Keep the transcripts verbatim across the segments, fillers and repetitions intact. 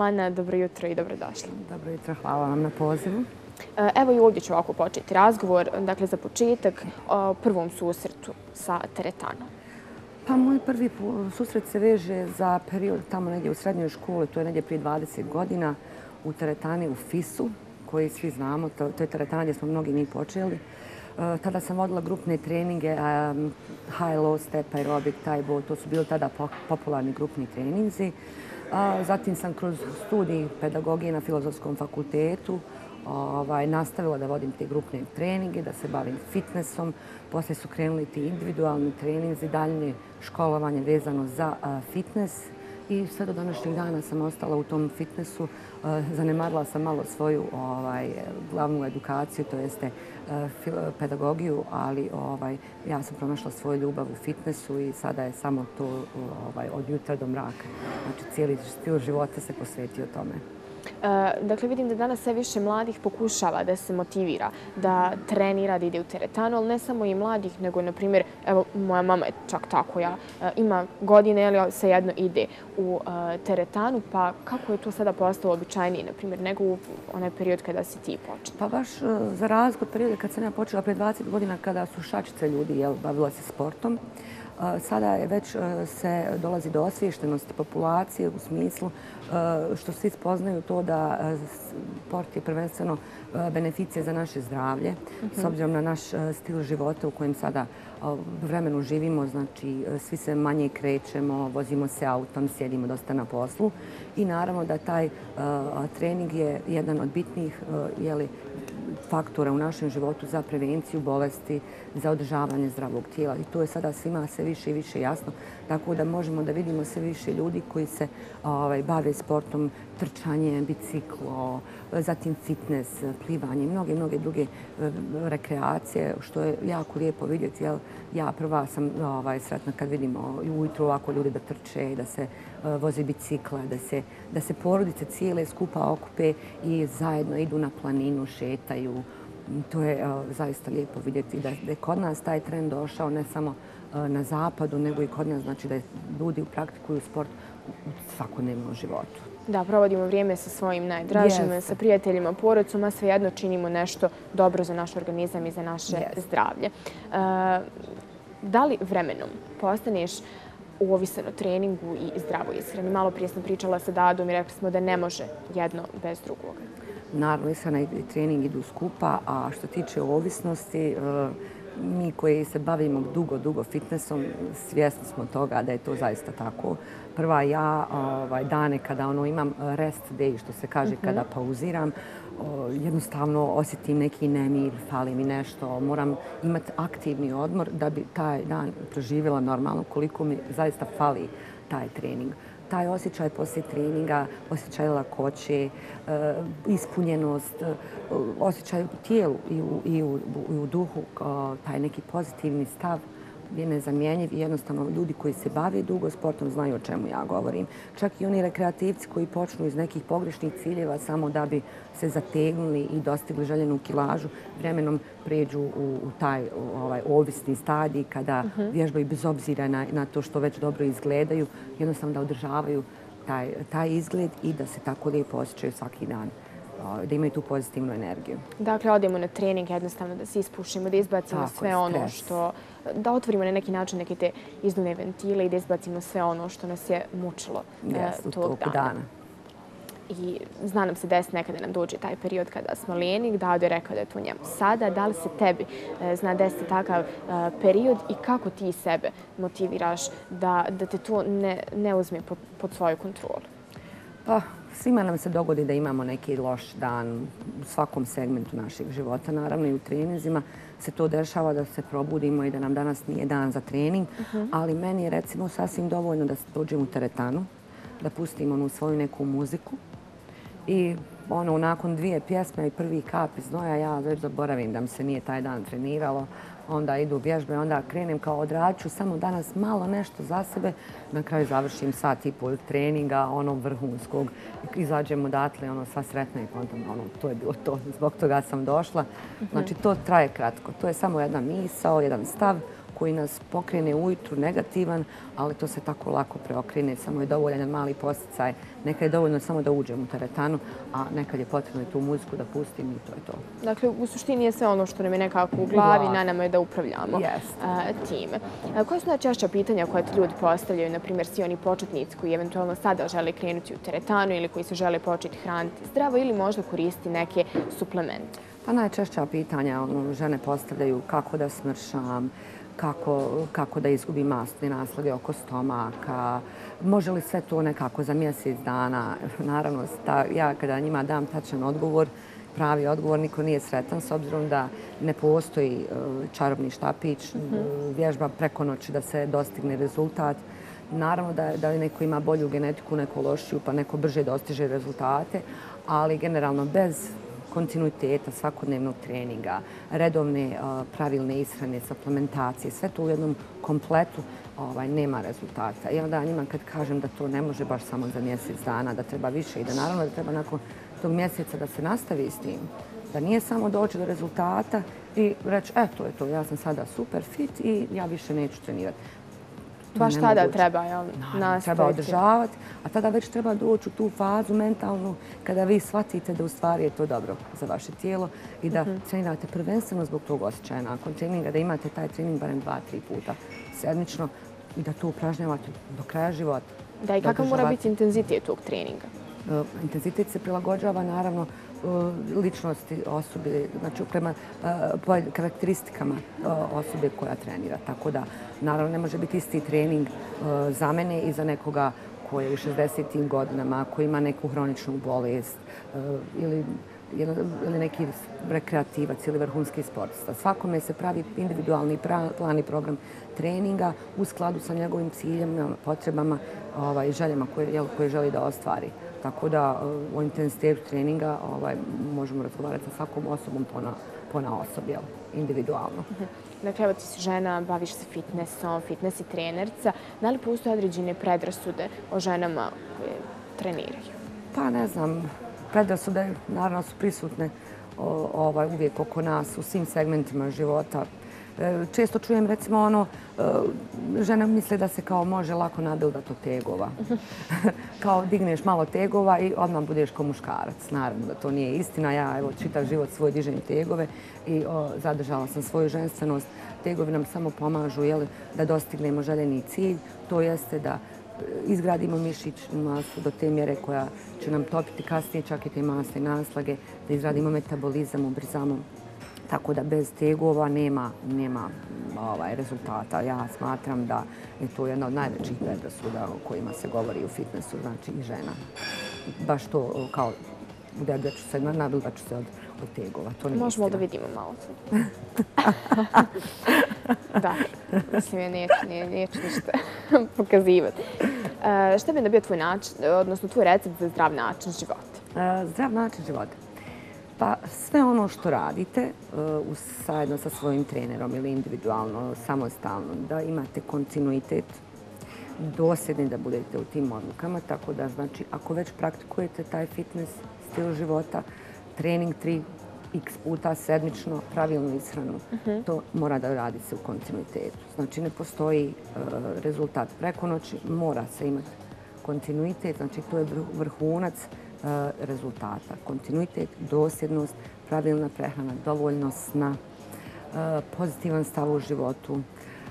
Ana, dobro jutro i dobrodošli. Dobro jutro, hvala vam na pozivu. Evo i ovdje ću ovako početi razgovor. Dakle, za početak o prvom susretu sa teretanom. Pa moj prvi susret se veže za period tamo negdje u srednjoj školi, to je negdje prije dvadeset godina, u teretani u Fisu, koji svi znamo, to, to je teretana gdje smo mnogi mi počeli. Tada sam vodila grupne treninge, high, low, step, aerobic, Thai bow, to su bili tada popularni grupni treninzi. Zatim sam kroz studij pedagogije na Filozofskom fakultetu ovaj, nastavila da vodim te grupne treninge, da se bavim fitnessom. Poslije su krenuli ti individualni treninzi, daljnje školovanje vezano za a, fitness. I sve do današnjeg dana sam ostala u tom fitnessu. Zanemarila sam malo svoju ovaj, glavnu edukaciju, to jeste pedagogiju, ali ovaj, ja sam pronašla svoju ljubav u fitnessu i sada je samo to ovaj, od jutra do mraka. Znači, cijeli stil života se posvetio tome. Dakle, vidim da danas sve više mladih pokušava da se motivira, da trenira, da ide u teretanu, ali ne samo i mladih, nego, na primjer, evo, moja mama je čak tako, ja, ima godine, ali svejedno ide u teretanu, pa kako je to sada postalo običajnije, na primjer, nego u onaj period kada si ti počela? Pa baš za razliku od perioda kad sam ja počela pre dvadeset godina, kada su šačice ljudi jel, bavila se sportom, sada je već se dolazi do osviještenosti populacije u smislu što svi spoznaju to da sport je prvenstveno beneficija za naše zdravlje. S obzirom na naš stil života u kojem sada vremenu živimo, znači svi se manje krećemo, vozimo se autom, sjedimo dosta na poslu i naravno da taj trening je jedan od bitnijih jeli, faktora u našem životu za prevenciju bolesti, za održavanje zdravog tijela. I to je sada svima sve više i više jasno. Tako da možemo da vidimo sve više ljudi koji se ovaj, bave sportom, trčanje, biciklo, zatim fitness, plivanje i mnoge, mnoge druge rekreacije, što je jako lijepo vidjeti. Jel, ja prva sam ovaj, sretna kad vidimo ujutru ovako ljudi da trče, da se uh, voze bicikla, da se, da se porodice cijele skupa okupe i zajedno idu na planinu, šetaju. To je uh, zaista lijepo vidjeti da je kod nas taj trend došao ne samo uh, na zapadu, nego i kod nas, znači da ljudi praktikuju sport u svakodnevnom životu. Da, provodimo vrijeme sa svojim najdražim, yes. sa prijateljima, porodicom, a svejedno činimo nešto dobro za naš organizam i za naše yes. zdravlje. Uh, da li vremenom postaneš ovisan o treningu i zdravoj ishrani? Malo prije sam pričala sa Dadom i rekli smo da ne može jedno bez drugoga. Naravno, ishrana i trening idu skupa, a što tiče ovisnosti, uh, mi koji se bavimo dugo, dugo fitnessom, svjesni smo toga da je to zaista tako. Prva ja ovaj, dane kada ono, imam rest day, što se kaže, mm-hmm. kada pauziram, o, jednostavno osjetim neki nemir, fali mi nešto, moram imati aktivni odmor da bi taj dan proživjela normalno koliko mi zaista fali taj trening. Taj osjećaj poslije treninga, osjećaj lakoće, ispunjenost, osjećaj u tijelu i u, i u, i u duhu, taj neki pozitivni stav je nezamjenjiv i jednostavno ljudi koji se bave dugo sportom znaju o čemu ja govorim. Čak i oni rekreativci koji počnu iz nekih pogrešnih ciljeva samo da bi se zategnuli i dostigli željenu kilažu, vremenom pređu u, u taj ovaj, ovisni stadij kada uh-huh. vježbaju bez obzira na, na to što već dobro izgledaju, jednostavno da održavaju taj, taj izgled i da se tako lijepo osjećaju svaki dan, da imaju tu pozitivnu energiju. Dakle, odemo na trening jednostavno da se ispušimo, da izbacimo tako, sve ono što... Da otvorimo na neki način neke te izduvne ventile i da izbacimo sve ono što nas je mučilo yes, tog dana. dana. I zna nam se desiti nekada nam dođe taj period kada smo lijeni. Dado je rekao da je to njemu sada. Da li se tebi zna desiti takav period i kako ti sebe motiviraš da, da te to ne, ne uzme pod, pod svoju kontrolu? Pa, svima nam se dogodi da imamo neki loš dan u svakom segmentu našeg života. Naravno i u treninzima se to dešava da se probudimo i da nam danas nije dan za trening. Uh-huh. Ali meni je recimo sasvim dovoljno da dođem u teretanu, da pustim onu svoju neku muziku i ono, nakon dvije pjesme i prvi kap iz znoja ja već zaboravim da mi se nije taj dan treniralo. Onda idu vježbe, onda krenem kao odrađu samo danas malo nešto za sebe. Na kraju završim sat i pol treninga, ono vrhunskog. Izađem odatle, ono, sva sretna i kontam, ono, to je bilo to. Zbog toga sam došla. Znači, to traje kratko. To je samo jedna misao, jedan stav koji nas pokrene ujutru negativan, ali to se tako lako preokrene. Samo je dovoljan jedan mali posticaj. Nekad je dovoljno samo da uđem u teretanu, a nekad je potrebno i tu muziku da pustim i to je to. Dakle, u suštini je sve ono što nam je nekako u glavi, na nama je da upravljamo time. Koje su najčešća pitanja koje ti ljudi postavljaju, na primjer svi oni početnici koji eventualno sada žele krenuti u teretanu ili koji se žele početi hraniti zdravo ili možda koristiti neke suplemente? Pa najčešća pitanja žene postavljaju kako da smršam, kako da izgubim masne naslage oko stomaka, može li sve to nekako za mjesec dana. Naravno, ja kada njima dam tačan odgovor, pravi odgovor, niko nije sretan s obzirom da ne postoji čarobni štapić, vježba preko noći da se dostigne rezultat. Naravno da neko ima bolju genetiku, neko lošiju, pa neko brže dostiže rezultate, ali generalno bez kontinuiteta, svakodnevnog treninga, redovne pravilne ishrane, suplementacije, sve to u jednom kompletu nema rezultata. I onda njima kad kažem da to ne može baš samo za mjesec dana, da treba više i da naravno da treba nakon tog mjeseca da se nastavi s tim, da nije samo doći do rezultata i reći, e, to je to, ja sam sada super fit i ja više neću trenirati. Baš tada treba nastaviti. Treba održavati, a tada već treba doći u tu fazu mentalnu kada vi shvatite da u stvari je to dobro za vaše tijelo i da trenirate prvenstveno zbog tog osjećaja nakon treninga, da imate taj trening barem dva, tri puta sedmično i da to upražnjavate do kraja života. Da, i kakav mora biti intenzitet tog treninga? Intenzitet se prilagođava naravno ličnosti osobe, znači prema karakteristikama osobe koja trenira. Tako da, naravno, ne može biti isti trening za mene i za nekoga koji je u šezdesetim godinama, koji ima neku hroničnu bolest ili neki rekreativac ili vrhunski sportista. Svakome se pravi individualni plan i program treninga u skladu sa njegovim ciljima, potrebama i željama koje želi da ostvari. Tako da o intenzitetu treninga možemo razgovarati sa svakom osobom pona osobi, individualno. Dakle, evo ti si žena, baviš se fitnessom, fitness i trenerca. Da li postoje određene predrasude o ženama koje treniraju? Pa ne znam, predrasude naravno su prisutne uvijek oko nas u svim segmentima života. Često čujem recimo ono, žena misle da se kao može lako nabildati od tegova. Kao digneš malo tegova i odmah budeš ko muškarac. Naravno da to nije istina. Ja evo čitav život svoj dižem tegove i zadržala sam svoju ženstvenost. Tegovi nam samo pomažu da dostignemo željeni cilj. To jeste da izgradimo mišićnu masu do te mjere koja će nam topiti kasnije čak i te masne naslage, da izgradimo metabolizam, ubrzamo. Tako da bez tegova nema rezultata. Ja smatram da je to jedna od najvećih predrasuda o kojima se govori u fitnessu, znači i žena. Baš to kao da ću se nabildat ću se od tegova. Možemo da vidimo malo. Da, mislim, neću ništa pokazivati. Šta bi da bio tvoj način, odnosno tvoj recept za zdrav način života? Zdrav način života? Pa sve ono što radite zajedno sa svojim trenerom ili individualno, samostalno, da imate kontinuitet, dosljedni da budete u tim odlukama, tako da znači ako već praktikujete taj fitness stil života, trening tri x puta sedmično, pravilnu ishranu, to mora da radi se u kontinuitetu. Znači ne postoji rezultat preko noći, mora se imati kontinuitet, znači to je vrhunac rezultata. Kontinuitet, dosljednost, pravilna prehrana, dovoljno sna, pozitivan stav u životu,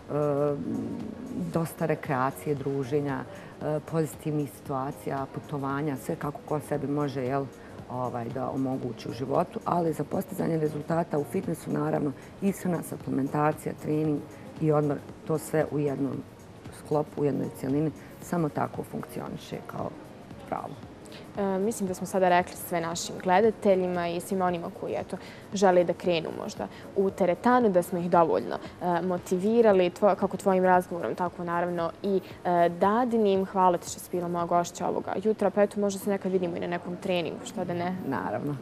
dosta rekreacije, druženja, pozitivnih situacija, putovanja, sve kako ko sebi može da omogući u životu, ali za postizanje rezultata u fitnessu naravno ishrana, suplementacija, trening i odmor, to sve u jednom sklopu, u jednoj cijelini, samo tako funkcioniše kao pravo. Mislim da smo sada rekli sve našim gledateljima i svima onima koji žele da krenu možda u teretanu, da smo ih dovoljno motivirali, kako tvojim razgovorom, tako naravno i Dadinim. Hvala ti što si bila moja gošća ovoga jutra, pa eto možda se nekad vidimo i na nekom treningu, što da ne? Naravno.